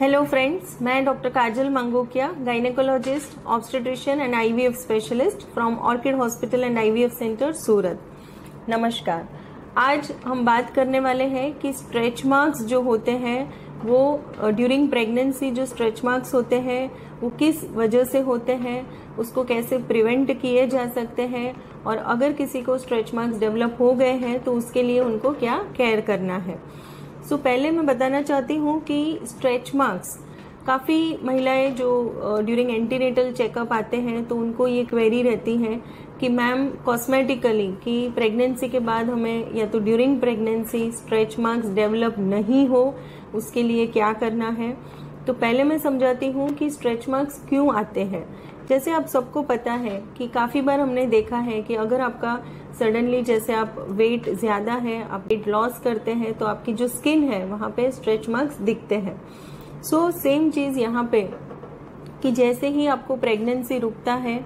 Hello friends, मैं doctor Kajal Mangokiya, gynaecologist, obstetrician and IVF specialist from Orchid hospital and IVF centre Surat. नमस्कार। आज हम बात करने वाले हैं कि स्ट्रेच मार्क्स जो होते हैं वो ड्यूरिंग प्रेगनेंसी जो स्ट्रेच मार्क्स होते हैं वो किस वजह से होते हैं, उसको कैसे प्रिवेंट किए जा सकते हैं और अगर किसी को स्ट्रेच मार्क्स डेवलप हो गए हैं तो उसके लिए उनको क्या केयर करना है। पहले मैं बताना चाहती हूँ कि स्ट्रेच मार्क्स काफ़ी महिलाएं जो ड्यूरिंग एंटीनेटल चेकअप आते हैं तो उनको ये क्वेरी रहती है कि मैम कॉस्मेटिकली कि प्रेगनेंसी के बाद हमें या तो during pregnancy stretch marks develop नहीं हो, उसके लिए क्या करना है। तो पहले मैं समझाती हूँ कि स्ट्रेच मार्क्स क्यों आते हैं। जैसे आप सबको पता है कि काफ़ी बार हमने देखा है कि अगर आपका सडनली जैसे आप वेट ज़्यादा है, आप वेट लॉस करते हैं तो आपकी जो स्किन है वहाँ पे स्ट्रेच मार्क्स दिखते हैं। सेम चीज़ यहाँ पे कि जैसे ही आपको प्रेगनेंसी रुकता है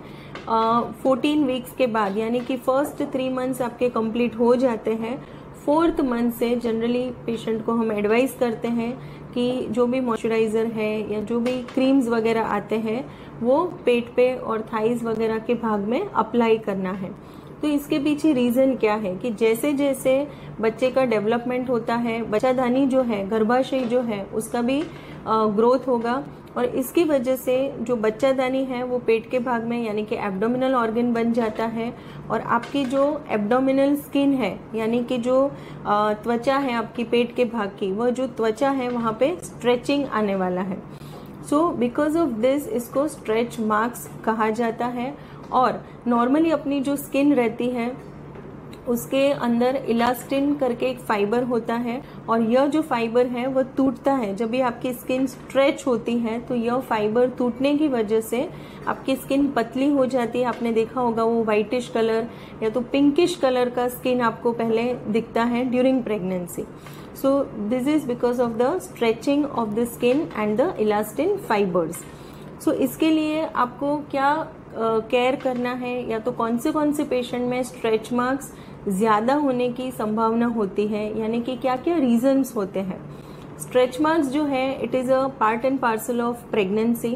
14 वीक्स के बाद, यानी कि फर्स्ट 3 मंथ्स आपके कंप्लीट हो जाते हैं, 4th मंथ से जनरली पेशेंट को हम एडवाइस करते हैं कि जो भी मॉइस्चराइज़र है या जो भी क्रीम्स वगैरह आते हैं वो पेट पे और थाइज वगैरह के भाग में अप्लाई करना है। तो इसके पीछे रीज़न क्या है कि जैसे जैसे बच्चे का डेवलपमेंट होता है, बच्चादानी जो है, गर्भाशय जो है, उसका भी ग्रोथ होगा और इसकी वजह से जो बच्चादानी है वो पेट के भाग में यानी कि एब्डोमिनल ऑर्गन बन जाता है और आपकी जो एब्डोमिनल स्किन है यानी कि जो त्वचा है आपकी पेट के भाग की, वह जो त्वचा है वहाँ पे स्ट्रेचिंग आने वाला है। बिकॉज ऑफ दिस इसको स्ट्रेच मार्क्स कहा जाता है। और नॉर्मली अपनी जो स्किन रहती है उसके अंदर इलास्टिन करके एक फाइबर होता है और यह जो फाइबर है वह टूटता है। जब भी आपकी स्किन स्ट्रेच होती है तो यह फाइबर टूटने की वजह से आपकी स्किन पतली हो जाती है। आपने देखा होगा वो वाइटिश कलर या तो पिंकिश कलर का स्किन आपको पहले दिखता है during pregnancy. This is because of the stretching of the skin and the elastin fibres. इसके लिए आपको क्या केयर करना है या तो कौन से पेशेंट में स्ट्रेच मार्क्स ज़्यादा होने की संभावना होती है, यानी कि क्या क्या रीजंस होते हैं। स्ट्रेच मार्क्स जो है it is a part and parcel of pregnancy.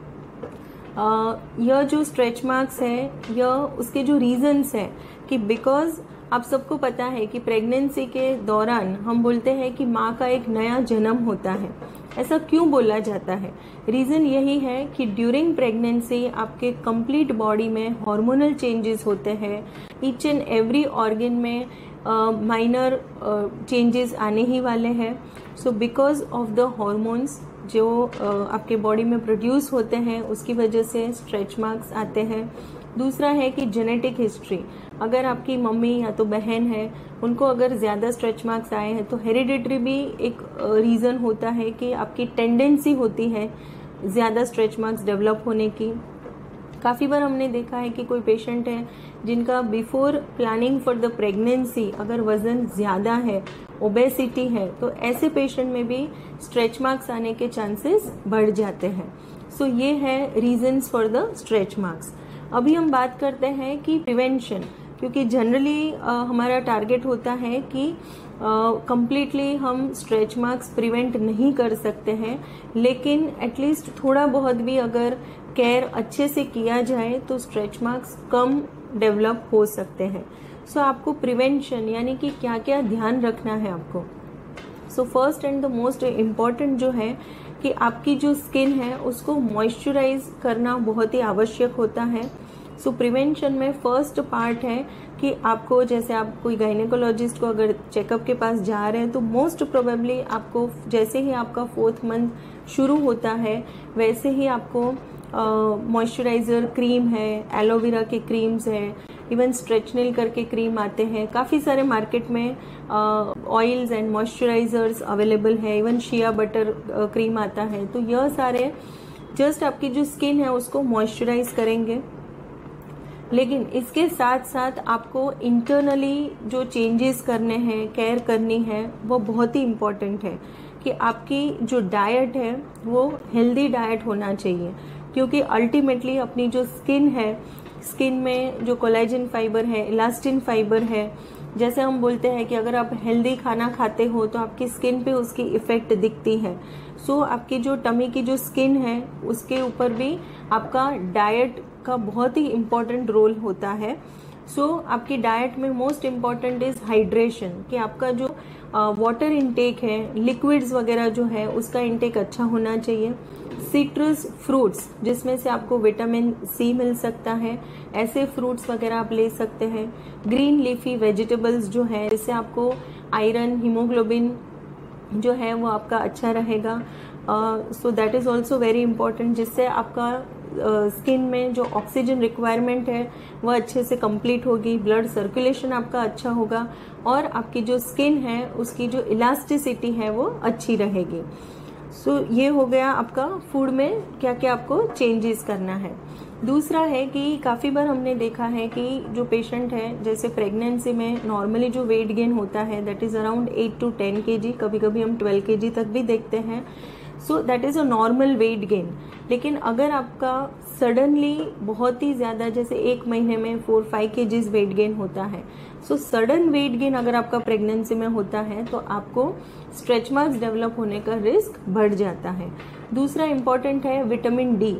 यह जो स्ट्रेच मार्क्स है यह उसके जो रीजंस है कि बिकॉज आप सबको पता है कि प्रेगनेंसी के दौरान हम बोलते हैं कि माँ का एक नया जन्म होता है। ऐसा क्यों बोला जाता है? रीज़न यही है कि ड्यूरिंग प्रेगनेंसी आपके कंप्लीट बॉडी में हार्मोनल चेंजेस होते हैं। ईच एंड एवरी ऑर्गन में माइनर चेंजेस आने ही वाले हैं। बिकॉज ऑफ द हॉर्मोन्स जो आपके बॉडी में प्रोड्यूस होते हैं उसकी वजह से स्ट्रेच मार्क्स आते हैं। दूसरा है कि जेनेटिक हिस्ट्री, अगर आपकी मम्मी या तो बहन है उनको अगर ज़्यादा स्ट्रेच मार्क्स आए हैं तो हेरिडिटरी भी एक रीज़न होता है कि आपकी टेंडेंसी होती है ज़्यादा स्ट्रेच मार्क्स डेवलप होने की। काफ़ी बार हमने देखा है कि कोई पेशेंट है जिनका before planning for the pregnancy अगर वज़न ज़्यादा है, ओबेसिटी है, तो ऐसे पेशेंट में भी स्ट्रेच मार्क्स आने के चांसेस बढ़ जाते हैं। ये है reasons for the stretch marks. अभी हम बात करते हैं कि प्रिवेंशन, क्योंकि जनरली हमारा टारगेट होता है कि कंप्लीटली हम स्ट्रेच मार्क्स प्रिवेंट नहीं कर सकते हैं, लेकिन एटलीस्ट थोड़ा बहुत भी अगर केयर अच्छे से किया जाए तो स्ट्रेच मार्क्स कम डेवलप हो सकते हैं। आपको प्रिवेंशन यानी कि क्या क्या ध्यान रखना है आपको। First and the most important जो है कि आपकी जो स्किन है उसको मॉइस्चराइज करना बहुत ही आवश्यक होता है। प्रिवेंशन में फर्स्ट पार्ट है कि आपको, जैसे आप कोई गायनेकोलॉजिस्ट को अगर चेकअप के पास जा रहे हैं तो मोस्ट प्रोबेबली आपको जैसे ही आपका 4th मंथ शुरू होता है वैसे ही आपको मॉइस्चराइज़र क्रीम है, एलोवेरा के क्रीम्स है, इवन स्ट्रेचनिल करके क्रीम आते हैं, काफ़ी सारे मार्केट में ऑयल्स एंड मॉइस्चराइजर्स अवेलेबल है, इवन शिया बटर क्रीम आता है। तो यह सारे जस्ट आपकी जो स्किन है उसको मॉइस्चराइज करेंगे, लेकिन इसके साथ साथ आपको इंटरनली जो चेंजेस करने हैं, केयर करनी है, वो बहुत ही इम्पॉर्टेंट है कि आपकी जो डाइट है वो हेल्दी डाइट होना चाहिए, क्योंकि अल्टीमेटली अपनी जो स्किन है, स्किन में जो कोलेजन फाइबर है, इलास्टिन फाइबर है, जैसे हम बोलते हैं कि अगर आप हेल्दी खाना खाते हो तो आपकी स्किन पे उसकी इफेक्ट दिखती है। सो आपकी जो टमी की जो स्किन है उसके ऊपर भी आपका डाइट का बहुत ही इम्पोर्टेंट रोल होता है। आपकी डाइट में मोस्ट इम्पॉर्टेंट इज हाइड्रेशन, कि आपका जो वाटर इनटेक है, लिक्विड्स वगैरह जो है उसका इनटेक अच्छा होना चाहिए। सिट्रस फ्रूट्स जिसमें से आपको विटामिन सी मिल सकता है, ऐसे फ्रूट्स वगैरह आप ले सकते हैं। ग्रीन लीफी वेजिटेबल्स जो है जिससे आपको आयरन, हीमोग्लोबिन जो है वो आपका अच्छा रहेगा। So that is also very important, जिससे आपका स्किन में जो ऑक्सीजन रिक्वायरमेंट है वह अच्छे से कंप्लीट होगी, ब्लड सर्कुलेशन आपका अच्छा होगा और आपकी जो स्किन है उसकी जो इलास्टिसिटी है वो अच्छी रहेगी। ये हो गया आपका फूड में क्या क्या आपको चेंजेस करना है। दूसरा है कि काफ़ी बार हमने देखा है कि जो पेशेंट है, जैसे प्रेगनेंसी में नॉर्मली जो वेट गेन होता है that is around 8 to 10 kg, कभी कभी हम 12 kg तक भी देखते हैं। That is a normal weight gain. लेकिन अगर आपका सडनली बहुत ही ज़्यादा, जैसे एक महीने में 4-5 kg वेट गेन होता है, सडन वेट गेन अगर आपका प्रेगनेंसी में होता है तो आपको स्ट्रेच मार्क्स डेवलप होने का रिस्क बढ़ जाता है। दूसरा इम्पॉर्टेंट है विटामिन डी।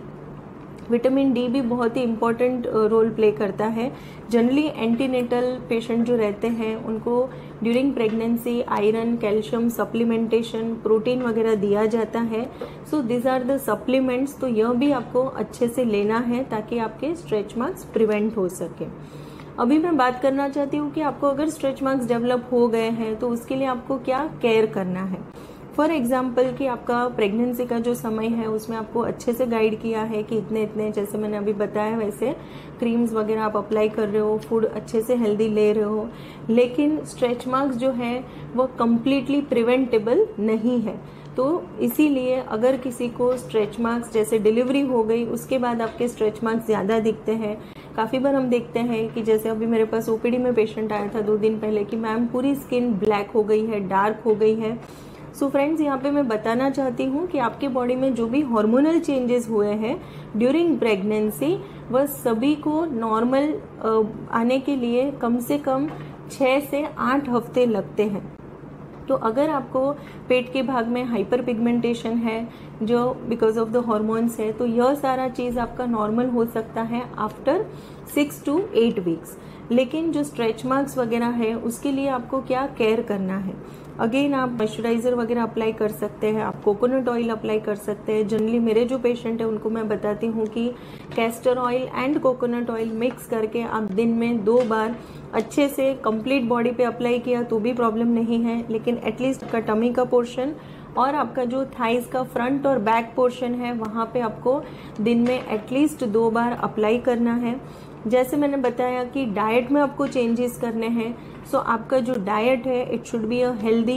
विटामिन डी भी बहुत ही इम्पॉर्टेंट रोल प्ले करता है। जनरली एंटीनेटल पेशेंट जो रहते हैं उनको during pregnancy iron, calcium supplementation, protein वगैरह दिया जाता है। This are the supplements. तो यह भी आपको अच्छे से लेना है ताकि आपके स्ट्रेच मार्क्स प्रिवेंट हो सके। अभी मैं बात करना चाहती हूँ कि आपको अगर स्ट्रेच मार्क्स डेवलप हो गए हैं तो उसके लिए आपको क्या केयर करना है। फॉर एग्जाम्पल कि आपका प्रेगनेंसी का जो समय है उसमें आपको अच्छे से गाइड किया है कि इतने इतने, जैसे मैंने अभी बताया वैसे क्रीम्स वगैरह आप अप्लाई कर रहे हो, फूड अच्छे से हेल्दी ले रहे हो, लेकिन स्ट्रेच मार्क्स जो है वो कम्प्लीटली प्रिवेंटेबल नहीं है। तो इसीलिए अगर किसी को स्ट्रेच मार्क्स, जैसे डिलीवरी हो गई उसके बाद आपके स्ट्रेच मार्क्स ज़्यादा दिखते हैं, काफ़ी बार हम देखते हैं कि जैसे अभी मेरे पास ओपीडी में पेशेंट आया था 2 दिन पहले कि मैम पूरी स्किन ब्लैक हो गई है, डार्क हो गई है। फ्रेंड्स, यहाँ पे मैं बताना चाहती हूँ कि आपके बॉडी में जो भी हार्मोनल चेंजेस हुए हैं ड्यूरिंग प्रेगनेंसी वह सभी को नॉर्मल आने के लिए कम से कम 6 से 8 हफ्ते लगते हैं। तो अगर आपको पेट के भाग में हाइपर पिगमेंटेशन है जो बिकॉज ऑफ द हॉर्मोन्स है, तो यह सारा चीज आपका नॉर्मल हो सकता है आफ्टर 6 to 8 वीक्स। लेकिन जो स्ट्रेच मार्क्स वगैरह है उसके लिए आपको क्या केयर करना है। अगेन आप मॉइस्चराइजर वगैरह अप्लाई कर सकते हैं, आप कोकोनट ऑयल अप्लाई कर सकते हैं। जनरली मेरे जो पेशेंट है उनको मैं बताती हूँ कि castor oil and coconut oil mix करके आप दिन में 2 बार अच्छे से कंप्लीट बॉडी पे अप्लाई किया तो भी प्रॉब्लम नहीं है, लेकिन एटलीस्ट आपका टमी का पोर्शन और आपका जो थाइस का फ्रंट और बैक पोर्शन है वहाँ पे आपको दिन में एटलीस्ट 2 बार अप्लाई करना है। जैसे मैंने बताया कि डाइट में आपको चेंजेस करने हैं। आपका जो डाइट है it should be a healthy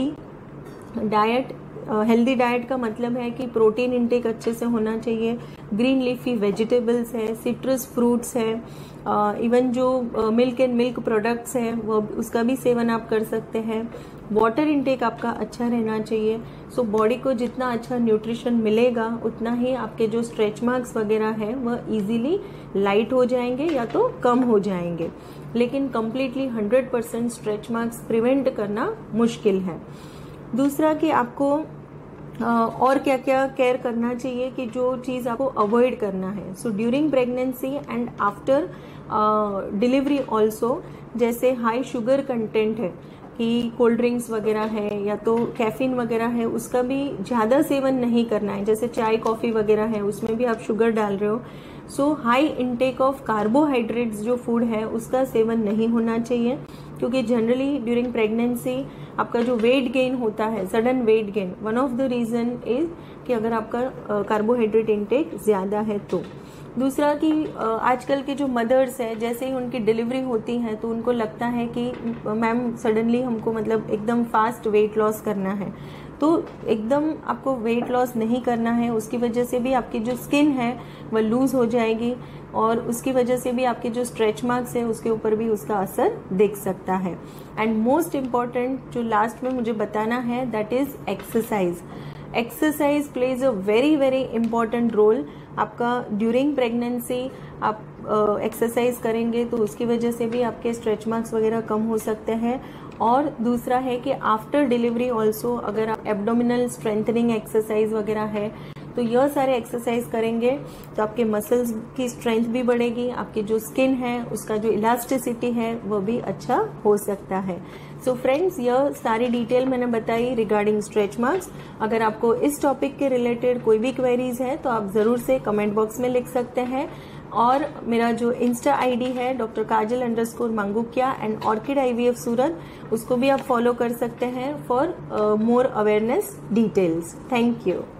diet. Healthy diet का मतलब है कि प्रोटीन इंटेक अच्छे से होना चाहिए, ग्रीन लीफी वेजिटेबल्स है, सिट्रस फ्रूट्स है, इवन जो मिल्क एंड मिल्क प्रोडक्ट्स हैं वो उसका भी सेवन आप कर सकते हैं। वाटर इंटेक आपका अच्छा रहना चाहिए। बॉडी को जितना अच्छा न्यूट्रिशन मिलेगा उतना ही आपके जो स्ट्रेच मार्क्स वगैरह हैं वह इजीली लाइट हो जाएंगे या तो कम हो जाएंगे, लेकिन कम्प्लीटली 100% स्ट्रेच मार्क्स प्रिवेंट करना मुश्किल है। दूसरा कि आपको और क्या क्या केयर करना चाहिए कि जो चीज़ आपको अवॉइड करना है। During pregnancy and after delivery also, जैसे हाई शुगर कंटेंट है कि कोल्ड ड्रिंक्स वगैरह है या तो कैफीन वगैरह है उसका भी ज़्यादा सेवन नहीं करना है। जैसे चाय कॉफ़ी वगैरह है उसमें भी आप शुगर डाल रहे हो। हाई इंटेक ऑफ कार्बोहाइड्रेट्स जो फूड है उसका सेवन नहीं होना चाहिए, क्योंकि जनरली ड्यूरिंग प्रेगनेंसी आपका जो वेट गेन होता है, sudden weight gain, one of the reason is कि अगर आपका कार्बोहाइड्रेट इंटेक ज़्यादा है तो। दूसरा कि आजकल के जो मदर्स है जैसे ही उनकी डिलीवरी होती है तो उनको लगता है कि मैम सडनली हमको मतलब एकदम फास्ट वेट लॉस करना है, तो एकदम आपको वेट लॉस नहीं करना है। उसकी वजह से भी आपकी जो स्किन है वह लूज हो जाएगी और उसकी वजह से भी आपके जो स्ट्रेच मार्क्स है उसके ऊपर भी उसका असर दिख सकता है। एंड मोस्ट इम्पॉर्टेंट जो लास्ट में मुझे बताना है that is exercise. Exercise plays a very very important role. आपका ड्यूरिंग प्रेगनेंसी आप एक्सरसाइज करेंगे तो उसकी वजह से भी आपके स्ट्रेच मार्क्स वगैरह कम हो सकते हैं। और दूसरा है कि आफ्टर डिलीवरी ऑल्सो अगर आप एब्डोमिनल स्ट्रेंथनिंग एक्सरसाइज वगैरह है तो यह सारे एक्सरसाइज करेंगे तो आपके मसल्स की स्ट्रेंथ भी बढ़ेगी, आपकी जो स्किन है उसका जो इलास्टिसिटी है वो भी अच्छा हो सकता है। सो फ्रेंड्स, यह सारी डिटेल मैंने बताई रिगार्डिंग स्ट्रेच मार्क्स। अगर आपको इस टॉपिक के रिलेटेड कोई भी क्वेरीज है तो आप जरूर से कमेंट बॉक्स में लिख सकते हैं। और मेरा जो इंस्टा आईडी है Dr.Kajal_Mangukia एंड ऑर्किड IVF सूरत, उसको भी आप फॉलो कर सकते हैं for more awareness details. Thank you.